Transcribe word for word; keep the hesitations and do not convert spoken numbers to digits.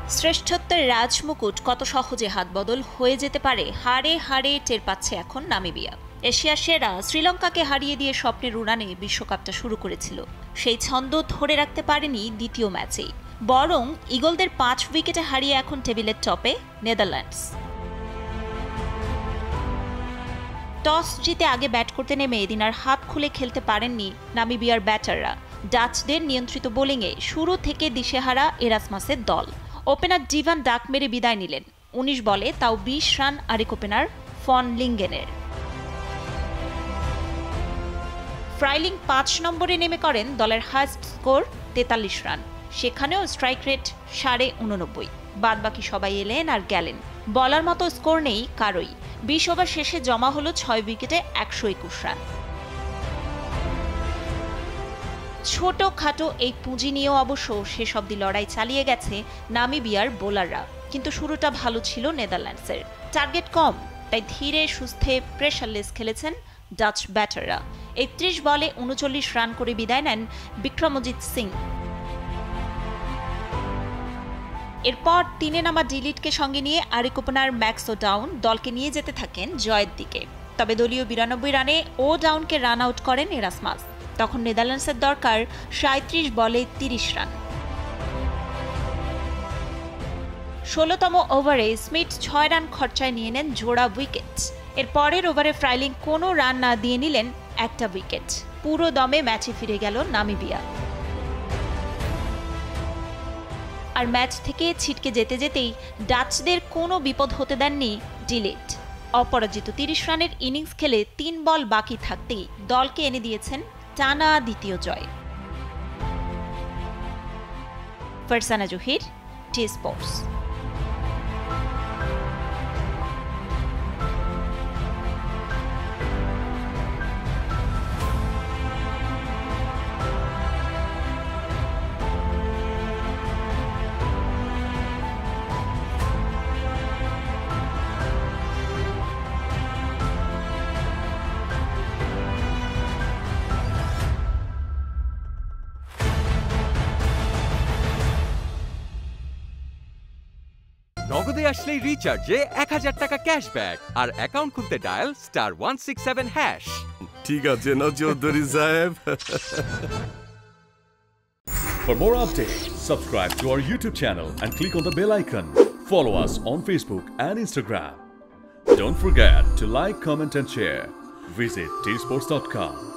শ্রেষ্ঠত্বের রাজমুকুট কত সহজে হাতবদল হয়ে যেতে পারে হাড়ে হাড়ে টের পাচ্ছে এখন নামিবিয়া। এশিয়ার সেরা শ্রীলঙ্কাকে হারিয়ে দিয়ে স্বপ্নের উড়ানে বিশ্বকাপটা শুরু করেছিল। সেই ছন্দ ধরে রাখতে পারেনি দ্বিতীয় ম্যাচেই, বরং ইগলদের পাঁচ উইকেটে হারিয়ে এখন টেবিলের টপে নেদারল্যান্ডস। টস জিতে আগে ব্যাট করতে নেমে এদিন আর হাত খুলে খেলতে পারেননি নামিবিয়ার ব্যাটাররা। ডাচদের নিয়ন্ত্রিত বোলিংয়ে শুরু থেকে দিশেহারা এরাসমাসের দল। ওপেনার ডিভান ডাক মেরে বিদায় নিলেন উনিশ বলে, তাও বিশ রান আরেক ওপেনার ফন লিঙ্গেনের। ফ্রাইলিং পাঁচ নম্বরে নেমে করেন দলের হাইস্ট স্কোর তেতাল্লিশ রান, সেখানেও স্ট্রাইক রেট সাড়ে উননব্বই। বাদ বাকি সবাই এলেন আর গেলেন, বলার মতো স্কোর নেই কারোই। বিশ ওভার শেষে জমা হলো ছয় উইকেটে একশো একুশ রান। ছোট খাটো এই পুঁজি নিয়েও অবশ্য শেষ অব্দি লড়াই চালিয়ে গেছে নামিবিয়ার বোলাররা, কিন্তু শুরুটা ভালো ছিল নেদারল্যান্ডসের। টার্গেট কম, তাই ধীরে সুস্থে প্রেশারলেস খেলেছেন ডাচ ব্যাটাররা। একত্রিশ বলে উনচল্লিশ রান করে বিদায় নেন বিক্রমজিৎ সিং। এরপর তিনে নামা ডিলিটকে সঙ্গে নিয়ে আরেক ওপেনার ম্যাক্স ও ডাউন দলকে নিয়ে যেতে থাকেন জয়ের দিকে। তবে দলীয় বিরানব্বই রানে ও ডাউনকে রান আউট করেন এরাসমাস। তখন নেদারল্যান্ডসের দরকার সাঁত্রিশ বলে তিরিশ রান। ষোলোতম ওভারে স্মিথ ছয় রান খরচায় নিয়ে নেন জোড়া উইকেট। এর পরের ওভারে ফ্রাইলিং কোনো রান না দিয়ে নিলেন একটা উইকেট। পুরো দমে ম্যাচে ফিরে গেল নামিবিয়া। আর ম্যাচ থেকে ছিটকে যেতে যেতেই ডাচদের কোনো বিপদ হতে দেননি ডিলিট। অপরাজিত তিরিশ রানের ইনিংস খেলে তিন বল বাকি থাকতেই দলকে এনে দিয়েছেন টানা দ্বিতীয় জয়। Farzana Zahir, T Sports. নগদে আসলেই রিচার্জে এক হাজার টাকা ক্যাশব্যাক আর অ্যাকাউন্ট খুলতে dial star one six seven hash. ঠিক আছে না চৌধুরী সাহেব। For more updates, subscribe to our YouTube channel and click on the bell icon. Follow us on Facebook and Instagram. Don't forget to like, comment and share. Visit t sports dot com.